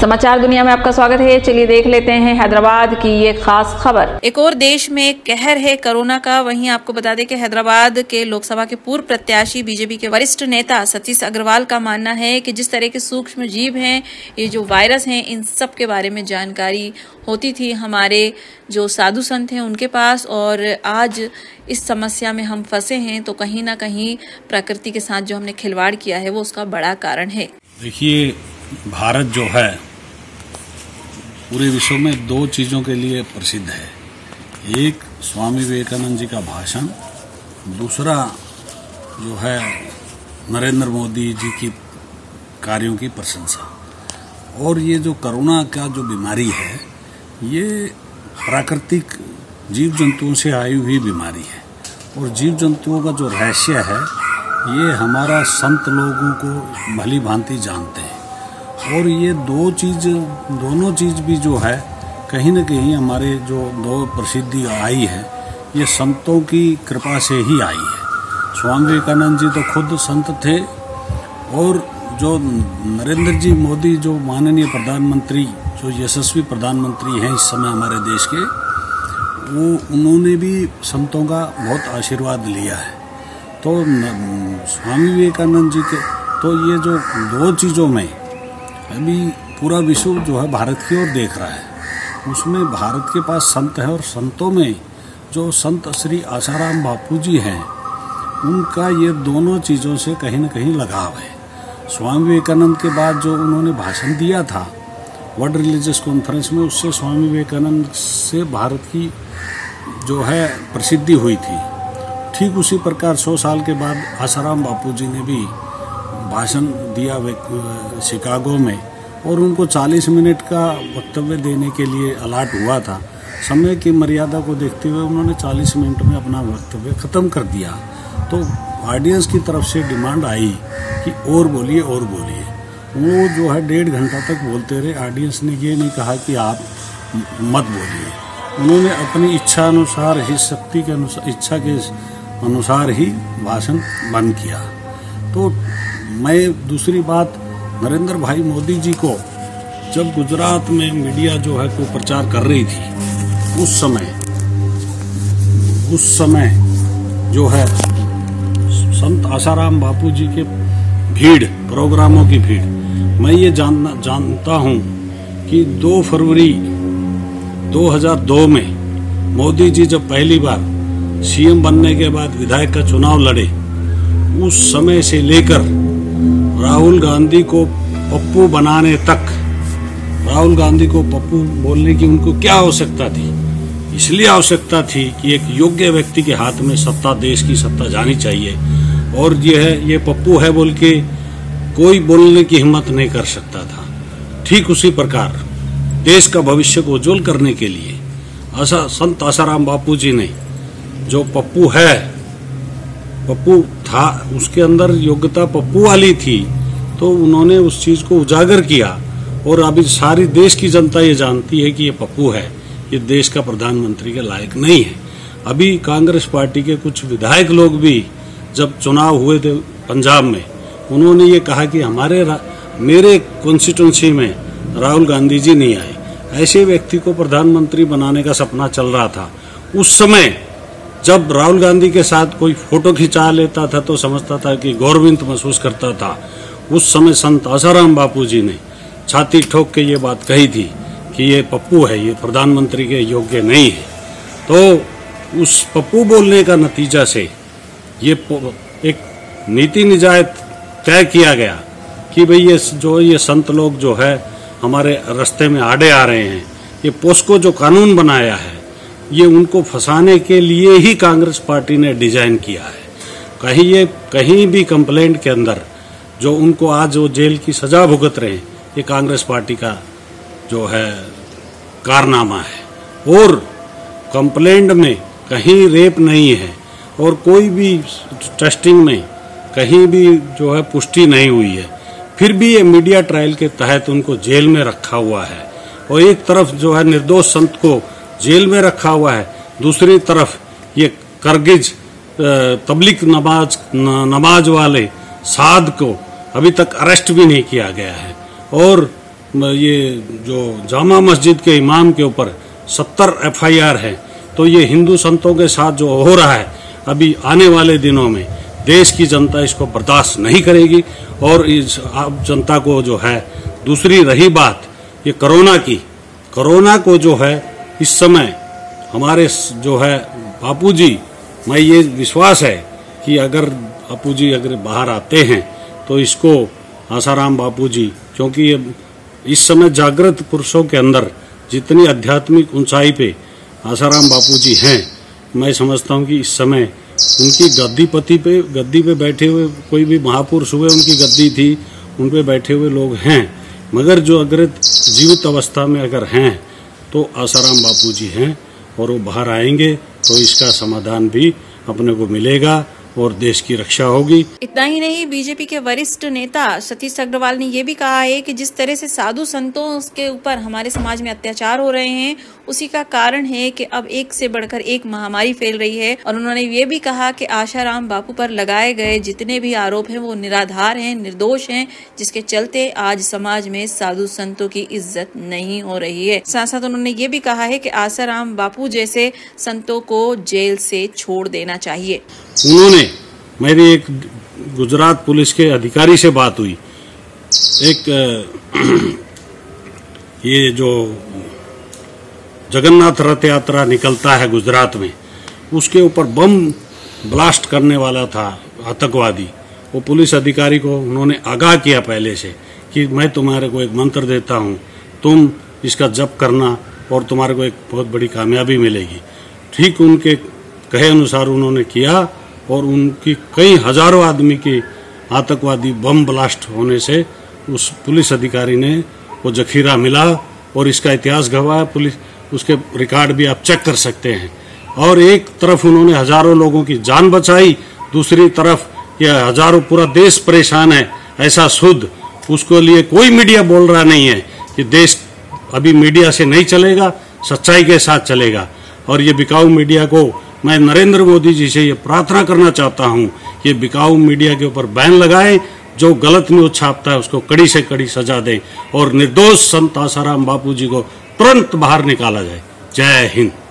समाचार दुनिया में आपका स्वागत है। चलिए देख लेते हैं हैदराबाद की ये खास खबर। एक और देश में कहर है कोरोना का। वहीं आपको बता दें कि हैदराबाद के लोकसभा के पूर्व प्रत्याशी बीजेपी के वरिष्ठ नेता सतीश अग्रवाल का मानना है कि जिस तरह के सूक्ष्म जीव हैं, ये जो वायरस हैं, इन सब के बारे में जानकारी होती थी हमारे जो साधु संत हैं उनके पास, और आज इस समस्या में हम फंसे हैं तो कहीं ना कहीं प्रकृति के साथ जो हमने खिलवाड़ किया है वो उसका बड़ा कारण है। देखिए, भारत जो है पूरे विश्व में दो चीज़ों के लिए प्रसिद्ध है। एक स्वामी विवेकानंद जी का भाषण, दूसरा जो है नरेंद्र मोदी जी की कार्यों की प्रशंसा। और ये जो कोरोना का जो बीमारी है, ये प्राकृतिक जीव जंतुओं से आई हुई बीमारी है। और जीव जंतुओं का जो रहस्य है, ये हमारा संत लोगों को भली भांति जानते हैं। और ये दोनों चीज़ भी जो है कहीं न कहीं हमारे जो दो प्रसिद्धि आई है, ये संतों की कृपा से ही आई है। स्वामी विवेकानंद जी तो खुद संत थे, और जो नरेंद्र जी मोदी जो माननीय प्रधानमंत्री, जो यशस्वी प्रधानमंत्री हैं इस समय हमारे देश के, वो उन्होंने भी संतों का बहुत आशीर्वाद लिया है। तो स्वामी विवेकानंद जी के तो ये जो दो चीज़ों में अभी पूरा विश्व जो है भारत की ओर देख रहा है। उसमें भारत के पास संत है, और संतों में जो संत श्री आसाराम बापू जी हैं, उनका ये दोनों चीज़ों से कहीं न कहीं लगाव है। स्वामी विवेकानंद के बाद जो उन्होंने भाषण दिया था वर्ल्ड रिलीजियस कॉन्फ्रेंस में, उससे स्वामी विवेकानंद से भारत की जो है प्रसिद्धि हुई थी। ठीक उसी प्रकार 100 साल के बाद आसाराम बापू जी ने भी भाषण दिया शिकागो में, और उनको 40 मिनट का वक्तव्य देने के लिए अलाट हुआ था। समय की मर्यादा को देखते हुए उन्होंने 40 मिनट में अपना वक्तव्य ख़त्म कर दिया। तो ऑडियंस की तरफ से डिमांड आई कि और बोलिए और बोलिए। वो जो है 1.5 घंटा तक बोलते रहे। ऑडियंस ने ये नहीं कहा कि आप मत बोलिए। उन्होंने अपनी इच्छा अनुसार ही, शक्ति के अनुसार, इच्छा के अनुसार ही भाषण बंद किया। तो मैं दूसरी बात, नरेंद्र भाई मोदी जी को जब गुजरात में मीडिया जो है को प्रचार कर रही थी, उस समय जो है संत आसाराम बापू जी के भीड़, प्रोग्रामों की भीड़, मैं ये जानता हूँ कि 2 फरवरी 2002 में मोदी जी जब पहली बार सीएम बनने के बाद विधायक का चुनाव लड़े, उस समय से लेकर राहुल गांधी को पप्पू बनाने तक, राहुल गांधी को पप्पू बोलने की उनको क्या आवश्यकता थी? इसलिए आवश्यकता थी कि एक योग्य व्यक्ति के हाथ में सत्ता, देश की सत्ता जानी चाहिए, और ये पप्पू है बोल के कोई बोलने की हिम्मत नहीं कर सकता था। ठीक उसी प्रकार देश का भविष्य को उज्जवल करने के लिए संत आसाराम बापू जी ने, जो पप्पू था, उसके अंदर योग्यता पप्पू वाली थी, तो उन्होंने उस चीज को उजागर किया। और अभी सारी देश की जनता ये जानती है कि ये पप्पू है, ये देश का प्रधानमंत्री के लायक नहीं है। अभी कांग्रेस पार्टी के कुछ विधायक लोग भी जब चुनाव हुए थे पंजाब में, उन्होंने ये कहा कि मेरे कॉन्स्टिट्यूंसी में राहुल गांधी जी नहीं आए। ऐसे व्यक्ति को प्रधानमंत्री बनाने का सपना चल रहा था। उस समय जब राहुल गांधी के साथ कोई फोटो खिंचा लेता था तो समझता था कि गौरवित महसूस करता था। उस समय संत आसाराम बापू जी ने छाती ठोक के ये बात कही थी कि ये पप्पू है, ये प्रधानमंत्री के योग्य नहीं है। तो उस पप्पू बोलने का नतीजा से ये एक नीति निजात तय किया गया कि भाई ये संत लोग जो है हमारे रास्ते में आड़े आ रहे हैं। ये पोस्को जो कानून बनाया है, ये उनको फंसाने के लिए ही कांग्रेस पार्टी ने डिजाइन किया है। कहीं भी कंप्लेंट के अंदर जो उनको आज वो जेल की सजा भुगत रहे हैं, ये कांग्रेस पार्टी का जो है कारनामा है। और कंप्लेंट में कहीं रेप नहीं है, और कोई भी टेस्टिंग में कहीं भी जो है पुष्टि नहीं हुई है। फिर भी ये मीडिया ट्रायल के तहत उनको जेल में रखा हुआ है। और एक तरफ जो है निर्दोष संत को जेल में रखा हुआ है, दूसरी तरफ ये करगिज तबलीग नमाज वाले साध को अभी तक अरेस्ट भी नहीं किया गया है। और ये जो जामा मस्जिद के इमाम के ऊपर 70 FIR है, तो ये हिंदू संतों के साथ जो हो रहा है अभी आने वाले दिनों में देश की जनता इसको बर्दाश्त नहीं करेगी। और इस आप जनता को जो है, दूसरी रही बात ये कोरोना को जो है इस समय हमारे जो है बापूजी, मैं ये विश्वास है कि अगर बापूजी अगर बाहर आते हैं तो इसको आसाराम बापूजी, क्योंकि ये इस समय जागृत पुरुषों के अंदर जितनी आध्यात्मिक ऊंचाई पे आसाराम बापूजी हैं, मैं समझता हूं कि इस समय उनकी गद्दी पे बैठे हुए कोई भी महापुरुष हुए, उनकी गद्दी थी, उन पे बैठे हुए लोग हैं, मगर जो अगर जीवित अवस्था में अगर हैं तो आसाराम बापूजी हैं और वो बाहर आएंगे तो इसका समाधान भी अपने को मिलेगा और देश की रक्षा होगी। इतना ही नहीं, बीजेपी के वरिष्ठ नेता सतीश अग्रवाल ने यह भी कहा है कि जिस तरह से साधु संतों के ऊपर हमारे समाज में अत्याचार हो रहे हैं, उसी का कारण है कि अब एक से बढ़कर एक महामारी फैल रही है। और उन्होंने ये भी कहा कि आशाराम बापू पर लगाए गए जितने भी आरोप हैं वो निराधार हैं, निर्दोष हैं, जिसके चलते आज समाज में साधु संतों की इज्जत नहीं हो रही है। साथ साथ उन्होंने ये भी कहा है कि आशाराम बापू जैसे संतों को जेल से छोड़ देना चाहिए। उन्होंने, मेरी एक गुजरात पुलिस के अधिकारी से बात हुई, एक ये जो जगन्नाथ रथ यात्रा निकलता है गुजरात में, उसके ऊपर बम ब्लास्ट करने वाला था आतंकवादी। वो पुलिस अधिकारी को उन्होंने आगाह किया पहले से कि मैं तुम्हारे को एक मंत्र देता हूँ, तुम इसका जप करना और तुम्हारे को एक बहुत बड़ी कामयाबी मिलेगी। ठीक उनके कहे अनुसार उन्होंने किया और उनकी कई हजारों आदमी की आतंकवादी बम ब्लास्ट होने से उस पुलिस अधिकारी ने वो जखीरा मिला और इसका इतिहास गवाह, पुलिस उसके रिकॉर्ड भी आप चेक कर सकते हैं। और एक तरफ उन्होंने हजारों लोगों की जान बचाई, दूसरी तरफ यह हजारों पूरा देश परेशान है, ऐसा शुद्ध उसको लिए कोई मीडिया बोल रहा नहीं है कि देश अभी मीडिया से नहीं चलेगा, सच्चाई के साथ चलेगा। और ये बिकाऊ मीडिया को मैं नरेंद्र मोदी जी से ये प्रार्थना करना चाहता हूँ, ये बिकाऊ मीडिया के ऊपर बैन लगाएं, जो गलत न्यूज छापता है उसको कड़ी से कड़ी सजा दें और निर्दोष संत आसाराम बापू जी को तुरंत बाहर निकाला जाए। जय हिंद।